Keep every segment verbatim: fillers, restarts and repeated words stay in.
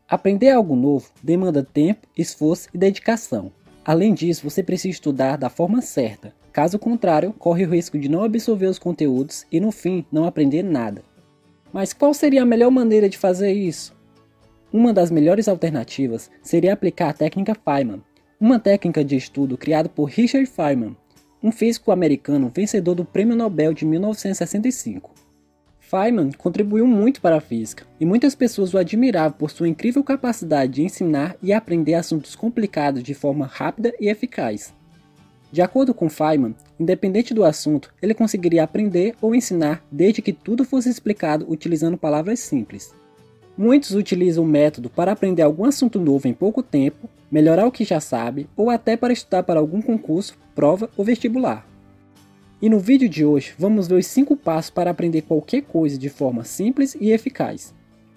Aprender algo novo demanda tempo, esforço e dedicação. Além disso, você precisa estudar da forma certa. Caso contrário, corre o risco de não absorver os conteúdos e no fim não aprender nada. Mas qual seria a melhor maneira de fazer isso? Uma das melhores alternativas seria aplicar a técnica Feynman, uma técnica de estudo criada por Richard Feynman, um físico americano vencedor do Prêmio Nobel de mil novecentos e sessenta e cinco. Feynman contribuiu muito para a física, e muitas pessoas o admiravam por sua incrível capacidade de ensinar e aprender assuntos complicados de forma rápida e eficaz. De acordo com Feynman, independente do assunto, ele conseguiria aprender ou ensinar desde que tudo fosse explicado utilizando palavras simples. Muitos utilizam o método para aprender algum assunto novo em pouco tempo, melhorar o que já sabe, ou até para estudar para algum concurso, prova ou vestibular. E no vídeo de hoje, vamos ver os cinco passos para aprender qualquer coisa de forma simples e eficaz.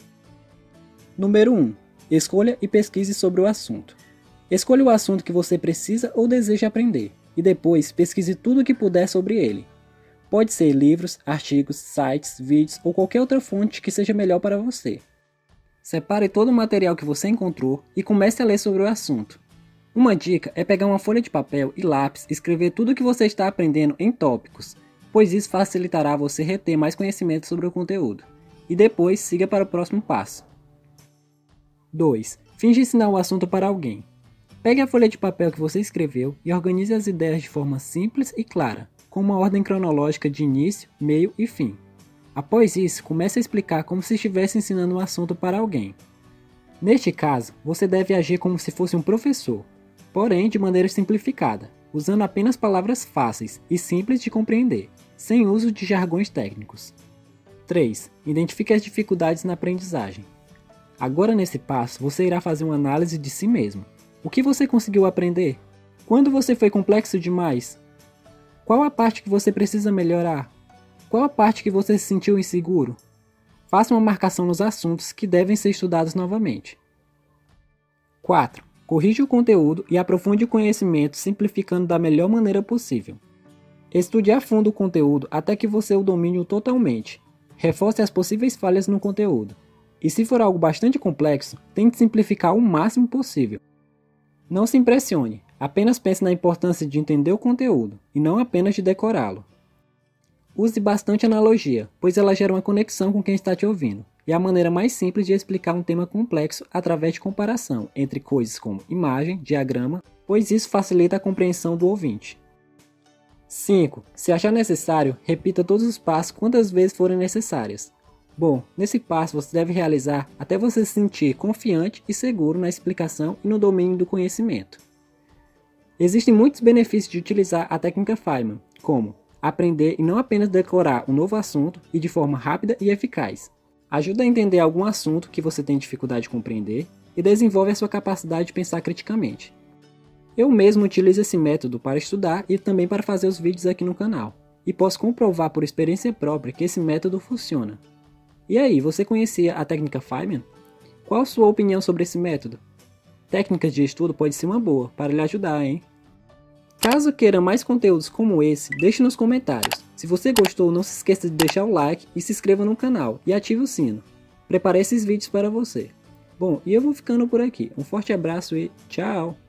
Número um. Escolha e pesquise sobre o assunto. Escolha o assunto que você precisa ou deseja aprender, e depois pesquise tudo o que puder sobre ele. Pode ser livros, artigos, sites, vídeos ou qualquer outra fonte que seja melhor para você. Separe todo o material que você encontrou e comece a ler sobre o assunto. Uma dica é pegar uma folha de papel e lápis e escrever tudo o que você está aprendendo em tópicos, pois isso facilitará você reter mais conhecimento sobre o conteúdo. E depois siga para o próximo passo. dois. Finge ensinar o assunto para alguém. Pegue a folha de papel que você escreveu e organize as ideias de forma simples e clara, com uma ordem cronológica de início, meio e fim. Após isso, comece a explicar como se estivesse ensinando um assunto para alguém. Neste caso, você deve agir como se fosse um professor, porém de maneira simplificada, usando apenas palavras fáceis e simples de compreender, sem uso de jargões técnicos. três. Identifique as dificuldades na aprendizagem. Agora nesse passo, você irá fazer uma análise de si mesmo. O que você conseguiu aprender? Quando você foi complexo demais? Qual a parte que você precisa melhorar? Qual a parte que você se sentiu inseguro? Faça uma marcação nos assuntos que devem ser estudados novamente. quatro. Corrija o conteúdo e aprofunde o conhecimento simplificando da melhor maneira possível. Estude a fundo o conteúdo até que você o domine totalmente. Reforce as possíveis falhas no conteúdo. E se for algo bastante complexo, tente simplificar o máximo possível. Não se impressione, apenas pense na importância de entender o conteúdo, e não apenas de decorá-lo. Use bastante analogia, pois ela gera uma conexão com quem está te ouvindo, e é a maneira mais simples de explicar um tema complexo através de comparação entre coisas como imagem, diagrama, pois isso facilita a compreensão do ouvinte. cinco. Se achar necessário, repita todos os passos quantas vezes forem necessárias. Bom, nesse passo você deve realizar até você se sentir confiante e seguro na explicação e no domínio do conhecimento. Existem muitos benefícios de utilizar a técnica Feynman, como aprender e não apenas decorar um novo assunto e de forma rápida e eficaz. Ajuda a entender algum assunto que você tem dificuldade de compreender e desenvolve a sua capacidade de pensar criticamente. Eu mesmo utilizo esse método para estudar e também para fazer os vídeos aqui no canal, e posso comprovar por experiência própria que esse método funciona. E aí, você conhecia a técnica Feynman? Qual a sua opinião sobre esse método? Técnicas de estudo pode ser uma boa para lhe ajudar, hein? Caso queira mais conteúdos como esse, deixe nos comentários. Se você gostou, não se esqueça de deixar o like e se inscreva no canal e ative o sino. Preparei esses vídeos para você. Bom, e eu vou ficando por aqui. Um forte abraço e tchau!